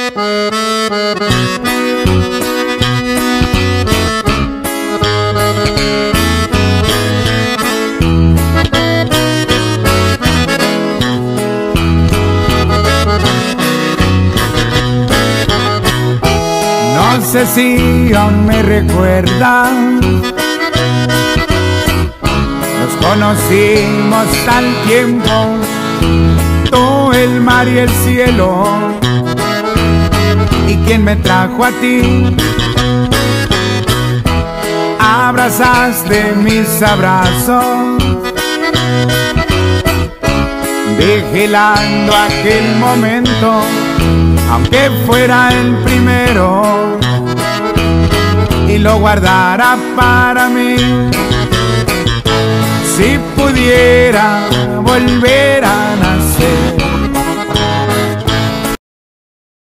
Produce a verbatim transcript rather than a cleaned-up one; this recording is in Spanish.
No sé si aún me recuerdan, nos conocimos al tiempo, tú, el mar y el cielo. ¿Y quién me trajo a ti? Abrazaste mis abrazos, vigilando aquel momento, aunque fuera el primero, y lo guardara para mí. Si pudiera volver a nacer,